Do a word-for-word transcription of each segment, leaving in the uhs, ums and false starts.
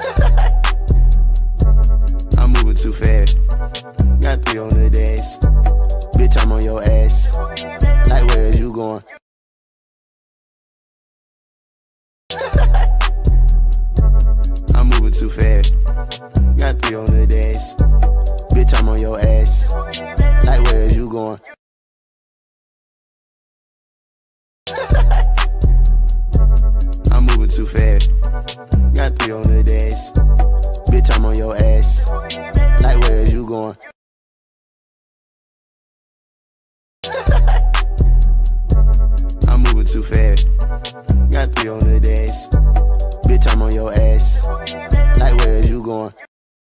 I'm moving too fast. Got three on the dash. Bitch, I'm on your ass. Like, where is you going? I'm moving too fast. Got three on the dash. Bitch, I'm on your ass. Like, where is you going? I'm moving too fast. Got three on the dash. Bitch, I'm on your ass. Like, where is you going? I'm moving too fast. Got three on the dash. Bitch, I'm on your ass. Like, where is you going?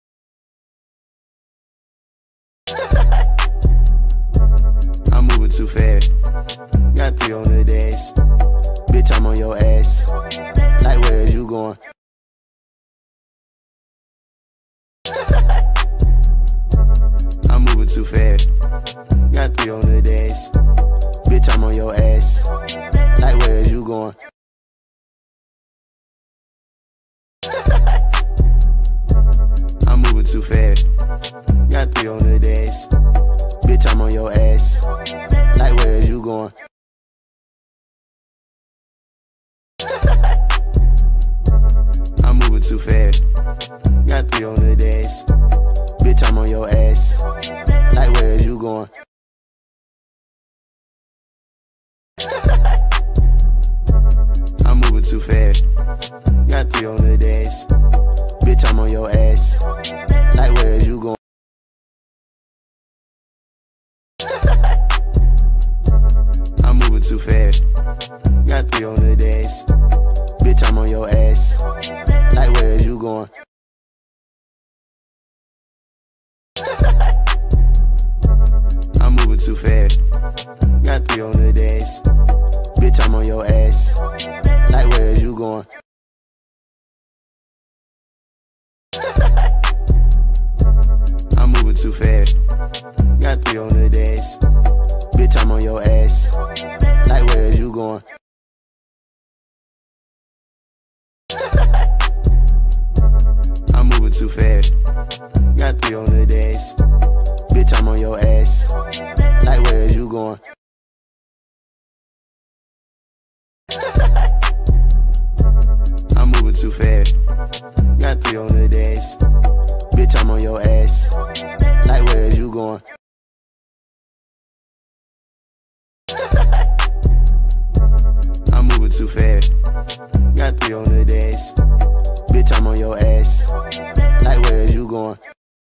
I'm moving too fast. Got three on the dash. Bitch, I'm on your ass. Like, where is you going? I'm moving too fast. Got three on the dash. Bitch, I'm on your ass. Like, where is you going? I'm moving too fast. Got three on the dash. Bitch, I'm on your ass. Like, where is you going? I'm moving too fast. Got three on the dash. Bitch, I'm on your ass. Like, where is you going? I'm moving too fast. Got three on the dash. Bitch, I'm on your ass. Like, where is you going? I'm moving too fast. Got three on the dash. Bitch, I'm on your ass. Like, where is you going? I'm moving too fast. Got three on the dash. Bitch, I'm on your ass. Like, where is you going? I'm moving too fast. Got three on the dash. Bitch, I'm on your ass. Like, where is you going? I'm moving too fast. Got three on the dash. Bitch, I'm on your ass. Like, where is you going? I'm moving too fast. Got three on the dash. Bitch, I'm on your ass. Like, where is you going? I'm moving too fast. Got three on the dash. Bitch, I'm on your ass. Like, where is you going?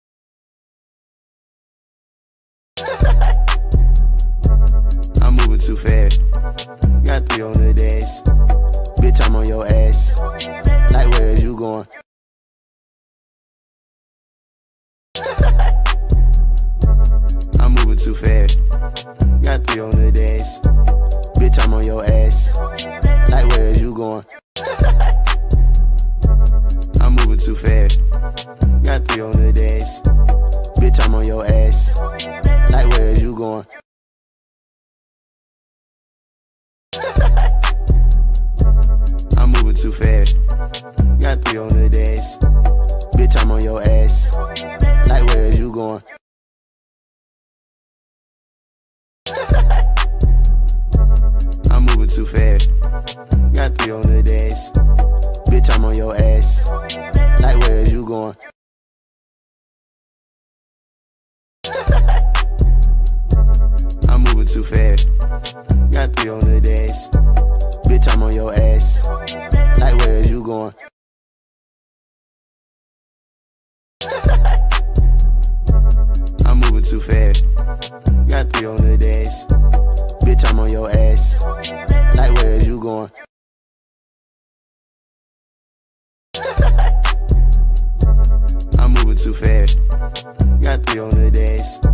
I'm moving too fast. Got three on the dash. Bitch, I'm on your ass. Like, where is you going? I'm moving too fast. Got three on the dash. Bitch, I'm on your ass. Like, where is you going? I'm moving too fast. Got three on the dash. Bitch, I'm on your ass. Like, where is you going? I'm moving too fast. Got three on the dash. Bitch, I'm on your ass. Like, where is you going? I'm moving too fast. Got three on the dash. Bitch, I'm on your ass. Like, where is you going? I'm moving too fast. Got three on the dash. Bitch, I'm on your ass. Like, where is you going? I'm moving too fast. Got three on the dash. Bitch, I'm on your ass. Like, where is you going? I'm moving too fast. Got three on the dash.